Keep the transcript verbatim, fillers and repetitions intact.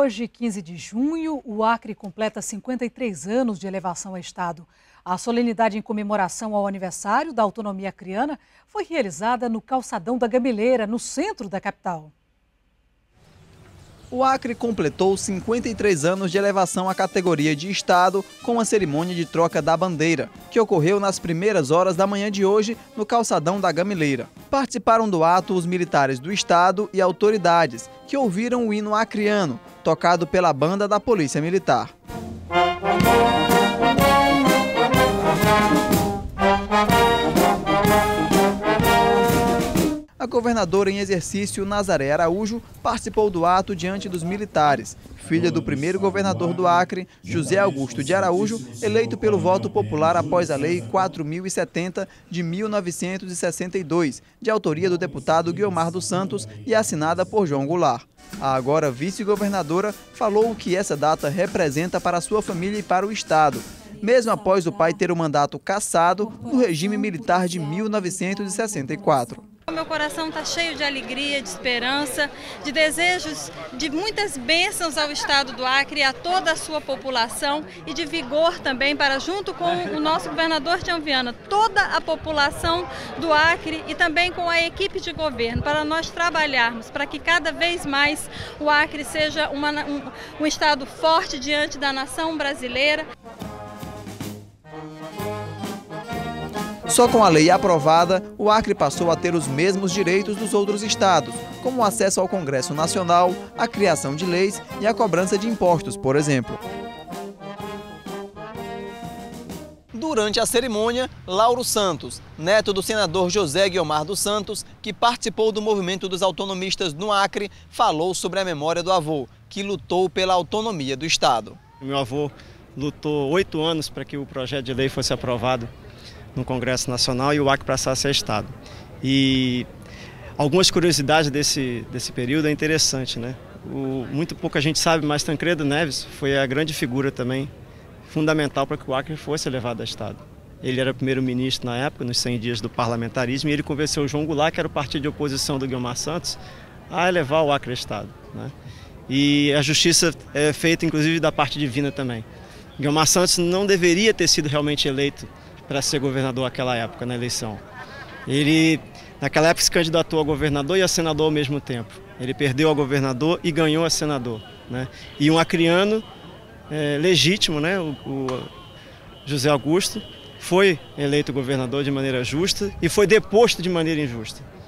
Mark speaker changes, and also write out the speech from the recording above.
Speaker 1: Hoje, quinze de junho, o Acre completa cinquenta e três anos de elevação a Estado. A solenidade em comemoração ao aniversário da autonomia acreana foi realizada no Calçadão da Gameleira, no centro da capital.
Speaker 2: O Acre completou cinquenta e três anos de elevação à categoria de Estado com a cerimônia de troca da bandeira, que ocorreu nas primeiras horas da manhã de hoje no Calçadão da Gameleira. Participaram do ato os militares do Estado e autoridades, que ouviram o hino acreano, tocado pela banda da Polícia Militar. A governadora em exercício, Nazaré Araújo, participou do ato diante dos militares, filha do primeiro governador do Acre, José Augusto de Araújo, eleito pelo voto popular após a Lei quatro mil e setenta de mil novecentos e sessenta e dois, de autoria do deputado Guiomar dos Santos e assinada por João Goulart. A agora vice-governadora falou o que essa data representa para a sua família e para o Estado, mesmo após o pai ter o mandato cassado no regime militar de mil novecentos e sessenta e quatro.
Speaker 3: Meu coração está cheio de alegria, de esperança, de desejos, de muitas bênçãos ao Estado do Acre e a toda a sua população e de vigor também para, junto com o nosso governador Tião Viana, toda a população do Acre e também com a equipe de governo, para nós trabalharmos para que cada vez mais o Acre seja uma, um, um Estado forte diante da nação brasileira.
Speaker 2: Só com a lei aprovada, o Acre passou a ter os mesmos direitos dos outros estados, como o acesso ao Congresso Nacional, a criação de leis e a cobrança de impostos, por exemplo. Durante a cerimônia, Lauro Santos, neto do senador José Guiomar dos Santos, que participou do movimento dos autonomistas no Acre, falou sobre a memória do avô, que lutou pela autonomia do estado.
Speaker 4: Meu avô lutou oito anos para que o projeto de lei fosse aprovado no Congresso Nacional e o Acre passasse a Estado. E algumas curiosidades desse, desse período é interessante, né? O, muito pouca gente sabe, mas Tancredo Neves foi a grande figura também, fundamental para que o Acre fosse elevado a Estado. Ele era primeiro-ministro na época, nos cem dias do parlamentarismo, e ele convenceu o João Goulart, que era o partido de oposição do Guiomar Santos, a elevar o Acre a Estado, né? E a justiça é feita, inclusive, da parte divina também. Guiomar Santos não deveria ter sido realmente eleito para ser governador naquela época, na eleição. Ele, naquela época, se candidatou a governador e a senador ao mesmo tempo. Ele perdeu a governador e ganhou a senador, né? E um acreano é, legítimo, né? o, o José Augusto, foi eleito governador de maneira justa e foi deposto de maneira injusta.